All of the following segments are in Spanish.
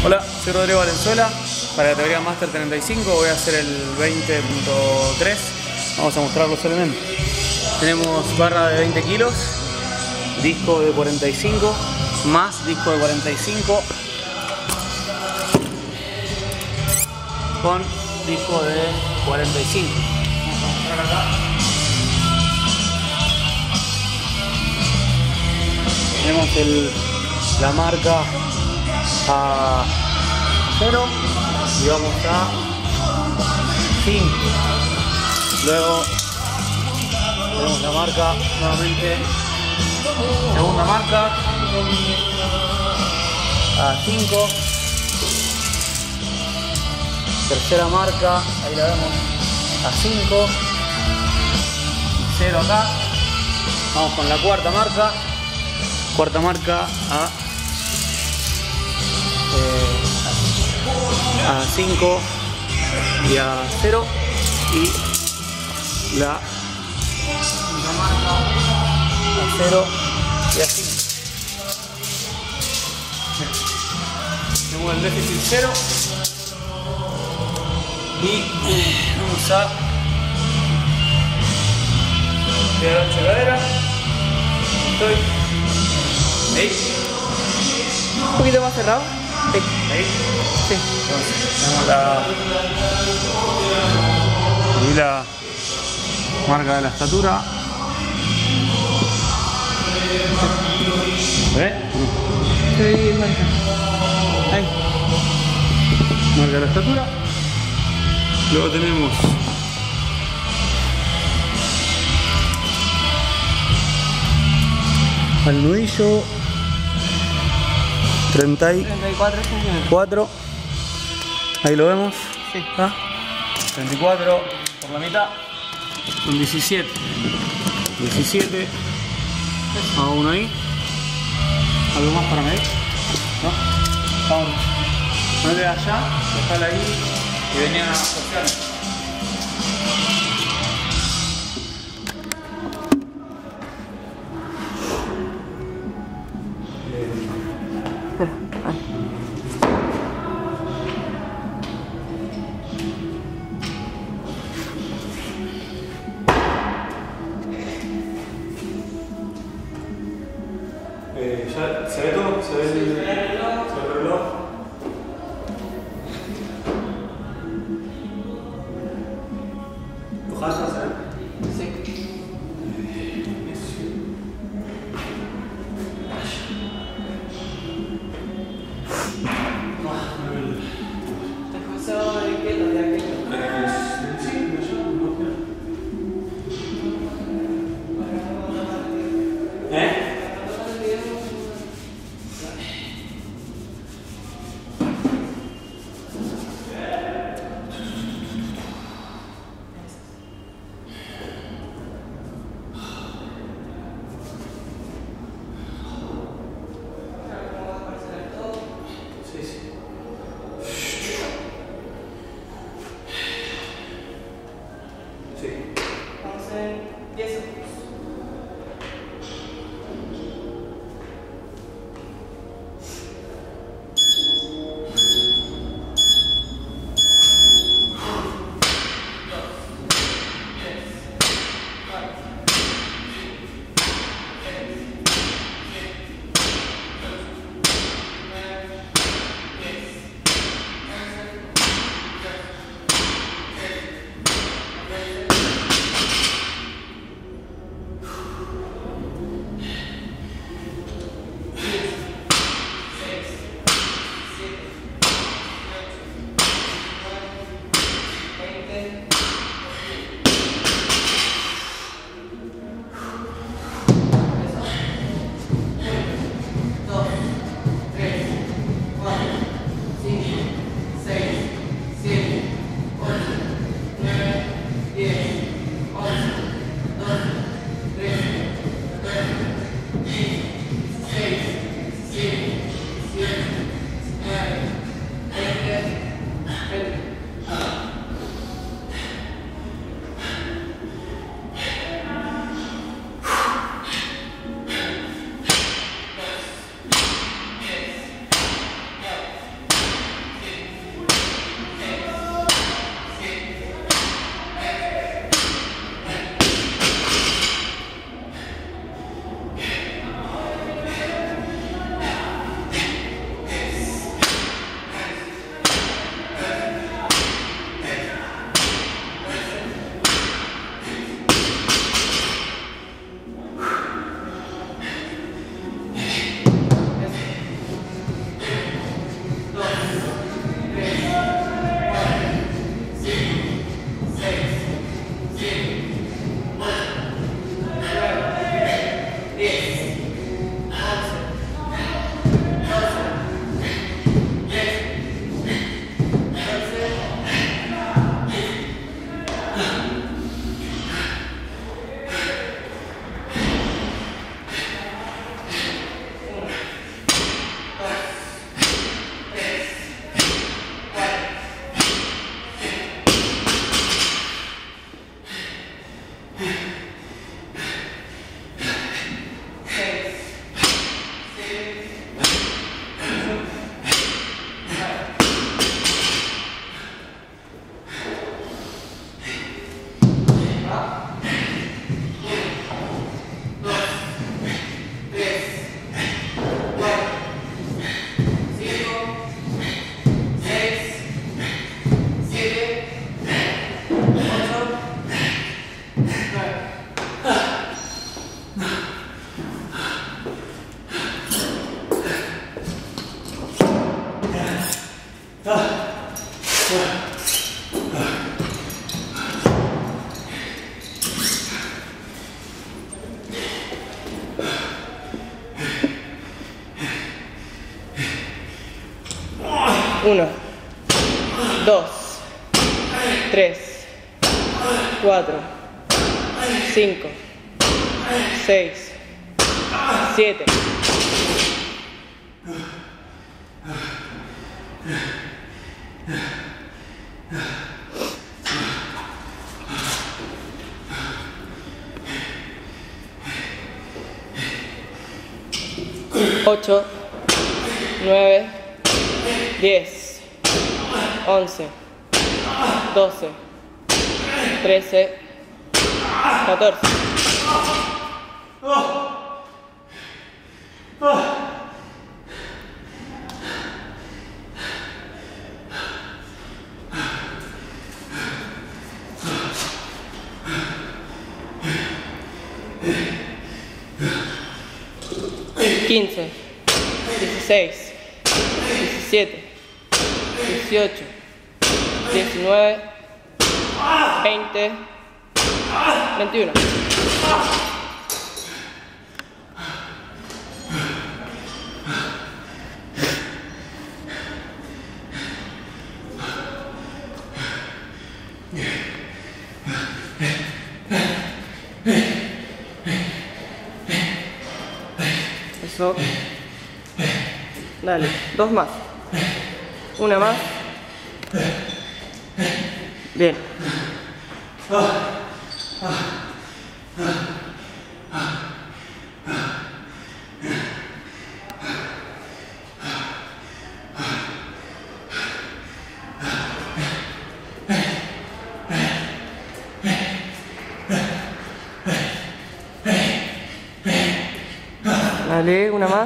Hola, soy Rodrigo Valenzuela. Para la categoría Master 35 voy a hacer el 20.3. Vamos a mostrar los elementos. Tenemos barra de 20 kilos, disco de 45, más disco de 45, con disco de 45. Vamos a mostrar acá. Tenemos la marca a 0 y vamos a 5. Luego tenemos la marca nuevamente, segunda marca a 5, tercera marca, ahí la vemos, a 5 y 0 acá. Vamos con la cuarta marca a 5 y a 0, y la marca a 0 y a 5. Tenemos el déficit 0 y vamos a quedar ancha cadera. Estoy ahí. Un poquito más cerrado. Sí. Ahí. Sí. Entonces, tenemos la marca de la estatura. ¿Ves? Sí, marca. Ahí. Marca de la estatura. Luego tenemos al nudillo 34 centímetros. Ahí lo vemos. Sí. 34 por la mitad son 17. 17. Hago uno ahí. ¿Algo más para medir? ¿No? Vamos. Ponete allá, dejala ahí y venía a asociar. ¿Ya se ve todo? ¿Se ve el reloj? 1, 2, 3, 4, 5, 6, 7. Ocho, 9, 10, 11, 12, 13, 14. Quince, 16, 17, 18, 19, 20, 21. Eso. Dale, 2 más. Una más. Bien. Dale, una más.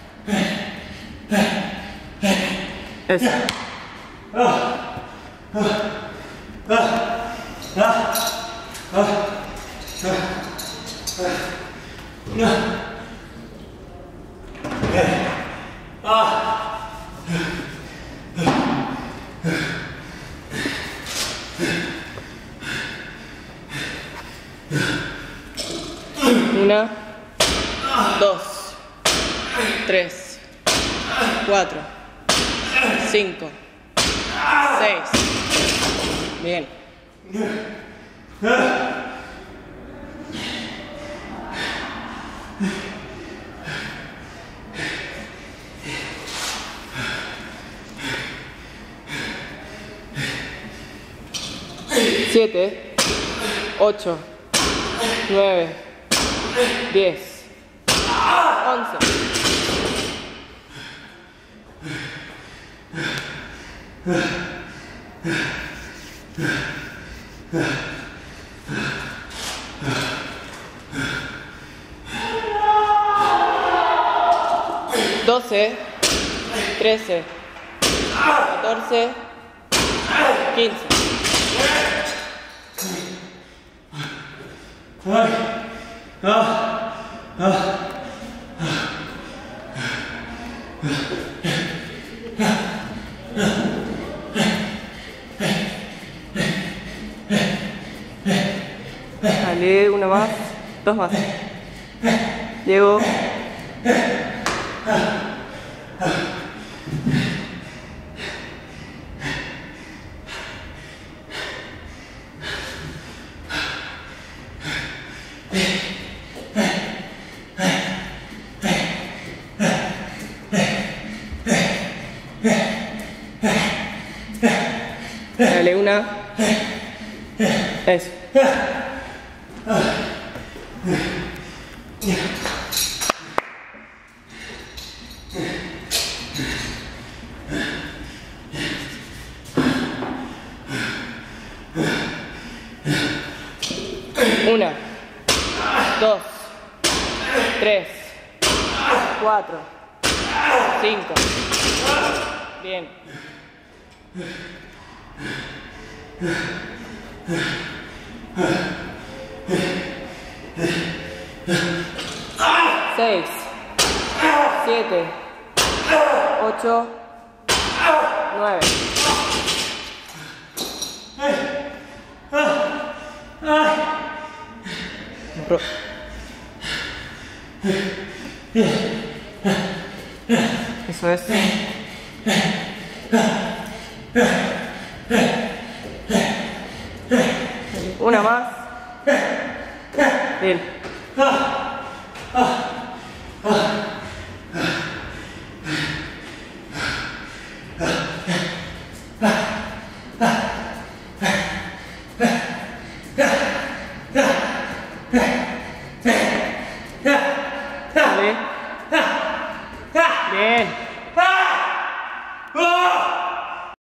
Eso. Una, 2, 3, 4, 5, 6. Bien. 7, 8, 9, 10, 11. Doce, 13, 14, 15. Dale, una más, 2 más. Llego. Dale, una. Eso. Una, 2, 3, 4, 5. Bien. 6, 7, 8, 9. Eso es. Una más. Bien.